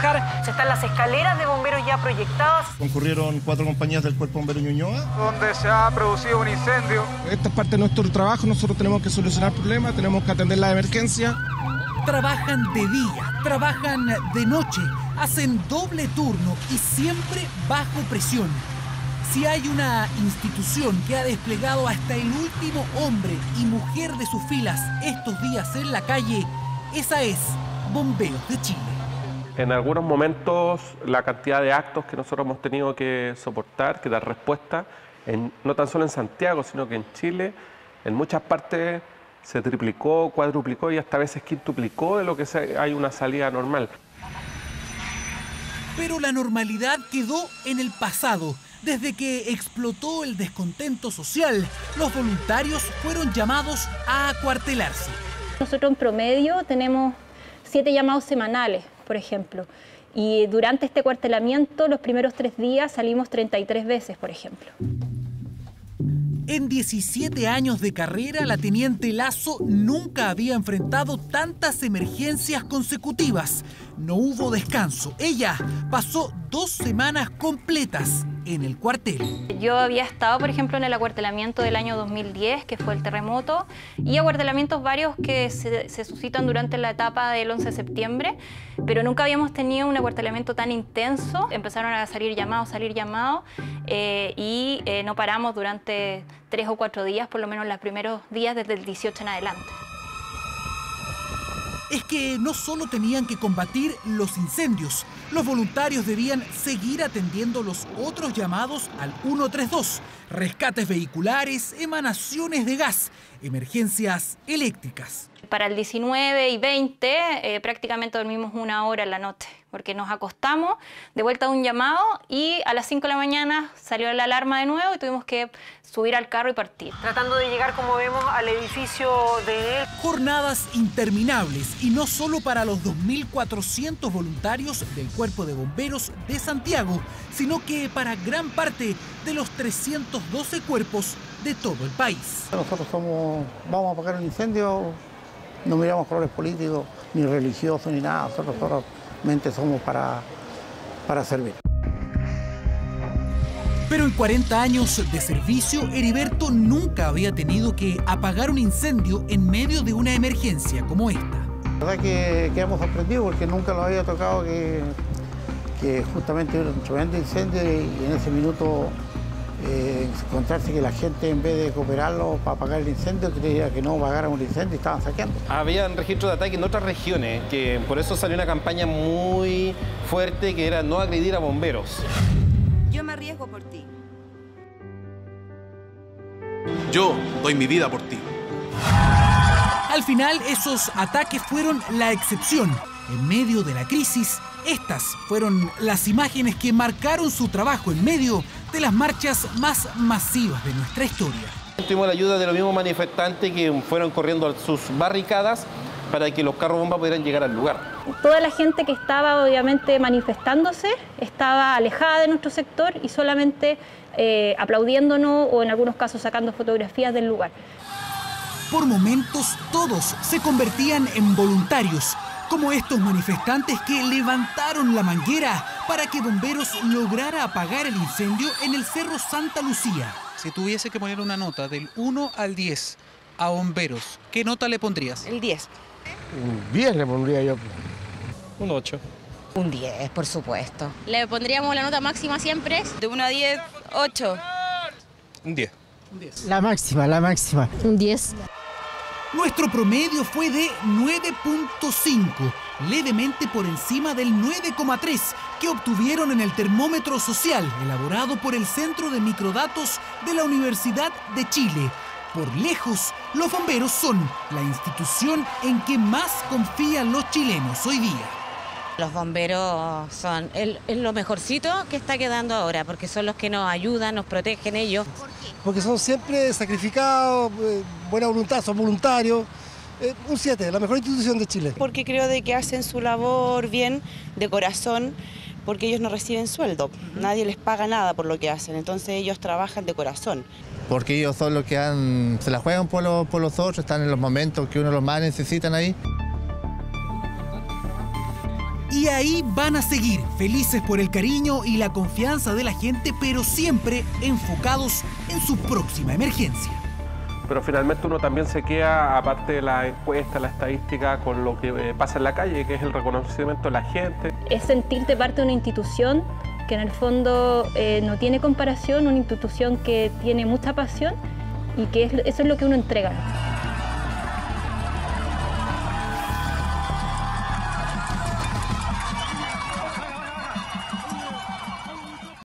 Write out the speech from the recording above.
trabajar. Están las escaleras de bomberos ya proyectadas. Concurrieron 4 compañías del Cuerpo Bombero Ñuñoa, donde se ha producido un incendio. Esta es parte de nuestro trabajo, nosotros tenemos que solucionar problemas, tenemos que atender la emergencia. Trabajan de día, trabajan de noche, hacen doble turno y siempre bajo presión. Si hay una institución que ha desplegado hasta el último hombre y mujer de sus filas estos días en la calle, esa es Bomberos de Chile. En algunos momentos la cantidad de actos que nosotros hemos tenido que soportar, que dar respuesta, no tan solo en Santiago, sino que en Chile, en muchas partes se triplicó, cuadruplicó y hasta a veces quintuplicó de lo que hay una salida normal. Pero la normalidad quedó en el pasado. Desde que explotó el descontento social, los voluntarios fueron llamados a acuartelarse. Nosotros en promedio tenemos 7 llamados semanales, por ejemplo. Y durante este acuartelamiento, los primeros 3 días salimos 33 veces, por ejemplo. En 17 años de carrera, la teniente Lazo nunca había enfrentado tantas emergencias consecutivas. No hubo descanso. Ella pasó 2 semanas completas en el cuartel. Yo había estado, por ejemplo, en el acuartelamiento del año 2010, que fue el terremoto, y acuartelamientos varios que se suscitan durante la etapa del 11 de septiembre, pero nunca habíamos tenido un acuartelamiento tan intenso. Empezaron a salir llamados, y no paramos durante 3 o 4 días, por lo menos los primeros días desde el 18 en adelante. Es que no solo tenían que combatir los incendios, los voluntarios debían seguir atendiendo los otros llamados al 132, rescates vehiculares, emanaciones de gas, emergencias eléctricas. Para el 19 y 20 prácticamente dormimos 1 hora en la noche, porque nos acostamos de vuelta a un llamado y a las 5 de la mañana salió la alarma de nuevo y tuvimos que subir al carro y partir. Tratando de llegar, como vemos, al edificio de él. Jornadas interminables, y no solo para los 2.400 voluntarios del Cuerpo de Bomberos de Santiago, sino que para gran parte de los 312 cuerpos de todo el país. Nosotros vamos a apagar un incendio, no miramos colores políticos, ni religiosos, ni nada. Nosotros solamente somos para servir. Pero en 40 años de servicio, Heriberto nunca había tenido que apagar un incendio en medio de una emergencia como esta. La verdad que quedamos sorprendidos porque nunca nos había tocado que justamente hubiera un tremendo incendio y en ese minuto encontrarse que la gente, en vez de cooperarlo para apagar el incendio, creía que no apagaran un incendio y estaban saqueando. Había registro de ataque en otras regiones, que por eso salió una campaña muy fuerte que era no agredir a bomberos. Yo me arriesgo por ti. Yo doy mi vida por ti. Al final, esos ataques fueron la excepción. En medio de la crisis, estas fueron las imágenes que marcaron su trabajo en medio de las marchas más masivas de nuestra historia. Tuvimos la ayuda de los mismos manifestantes que fueron corriendo a sus barricadas para que los carros bomba pudieran llegar al lugar. Toda la gente que estaba obviamente manifestándose estaba alejada de nuestro sector y solamente aplaudiéndonos o en algunos casos sacando fotografías del lugar. Por momentos todos se convertían en voluntarios, como estos manifestantes que levantaron la manguera para que bomberos lograra apagar el incendio en el Cerro Santa Lucía. Si tuviese que poner una nota del 1 al 10 a bomberos, ¿qué nota le pondrías? El 10. Un 10 le pondría yo. Un 8. Un 10, por supuesto. Le pondríamos la nota máxima siempre. De 1 a 10, 8. Un 10. La máxima. Un 10. Nuestro promedio fue de 9.5, levemente por encima del 9,3 que obtuvieron en el termómetro social elaborado por el Centro de Microdatos de la Universidad de Chile. Por lejos, los bomberos son la institución en que más confían los chilenos hoy día. Los bomberos son lo mejorcito que está quedando ahora, porque son los que nos ayudan, nos protegen ellos. Porque son siempre sacrificados, buena voluntad, son voluntarios. Un 7, la mejor institución de Chile. Porque creo de que hacen su labor bien, de corazón, porque ellos no reciben sueldo. Nadie les paga nada por lo que hacen, entonces ellos trabajan de corazón. Porque ellos son los que se la juegan por los otros, están en los momentos que uno los más necesitan ahí. Y Y ahí van a seguir, felices por el cariño y la confianza de la gente, pero siempre enfocados en su próxima emergencia. Pero finalmente uno también se queda, aparte de la encuesta, la estadística, con lo que pasa en la calle, que es el reconocimiento de la gente. Es sentirte parte de una institución que en el fondo no tiene comparación, una institución que tiene mucha pasión y que eso es lo que uno entrega.